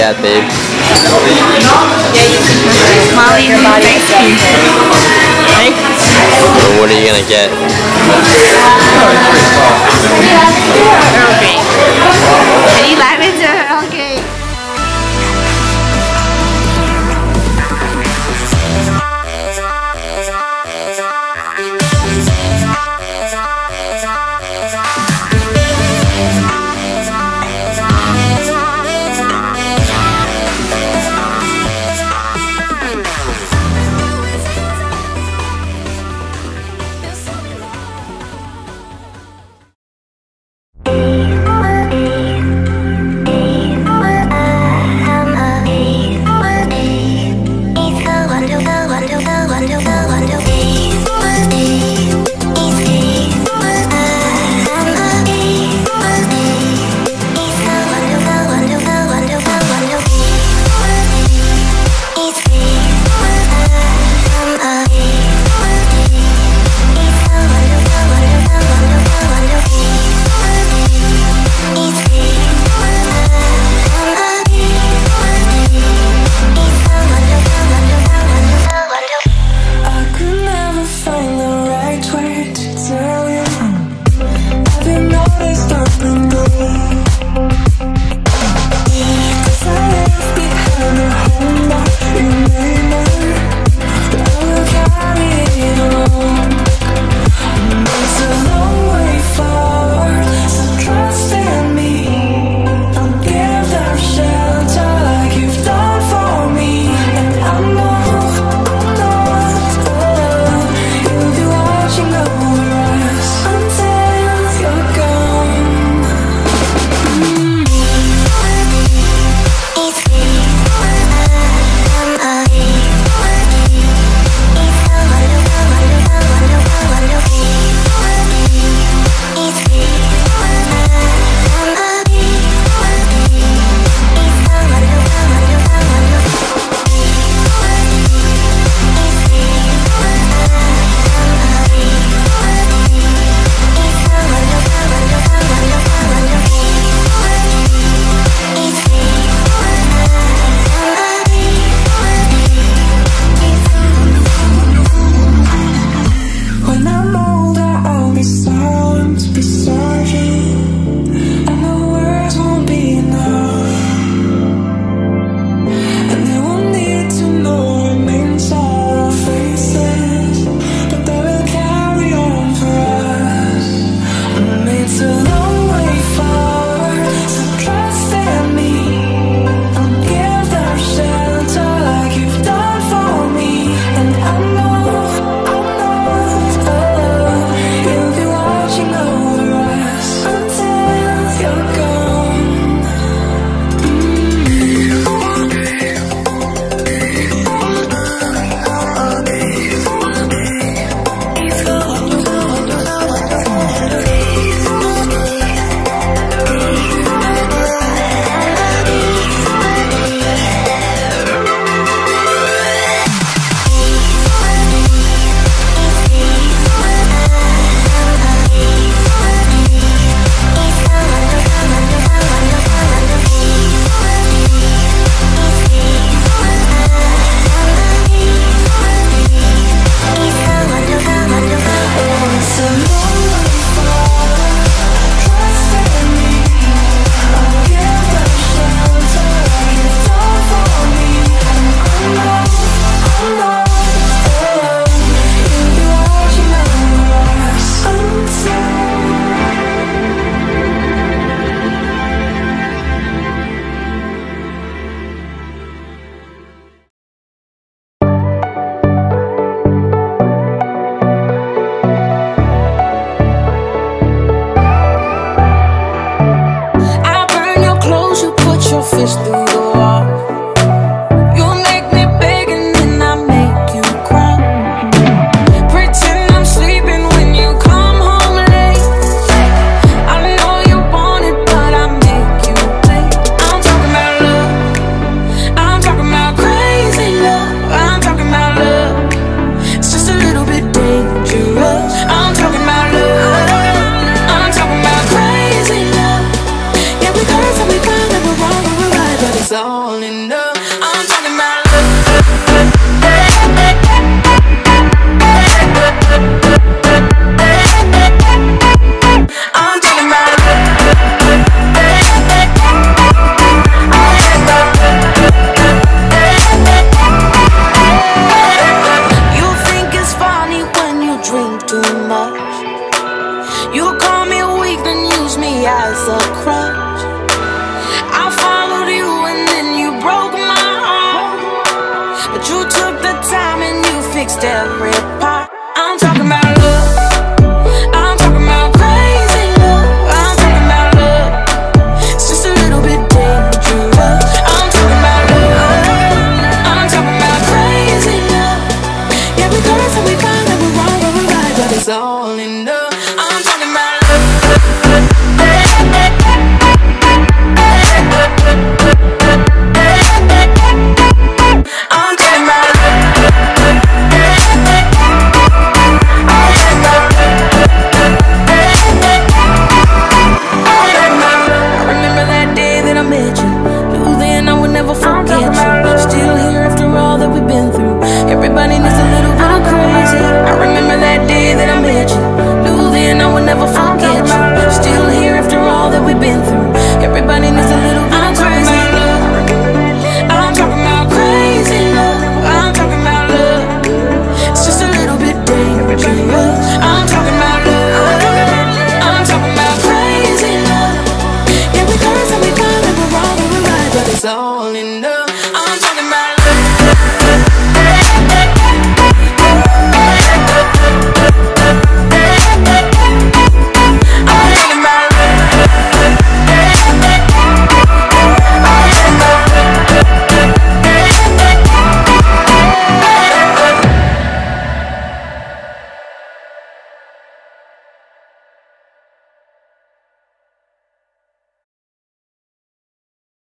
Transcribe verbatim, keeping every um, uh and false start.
cat, babe? Molly, your body is right? Well, what are you gonna get? Earl Grey. Any lavender? Okay. much. You call me weak, then use me as a crutch. I followed you and then you broke my heart, but you took the time and you fixed every part. I'm talking about love. I'm talking about crazy love. I'm talking about love. It's just a little bit dangerous. I'm talking about love. I'm talking about crazy love. Yeah, we got it, so we find that we're wrong, but we're right, but it's all in love.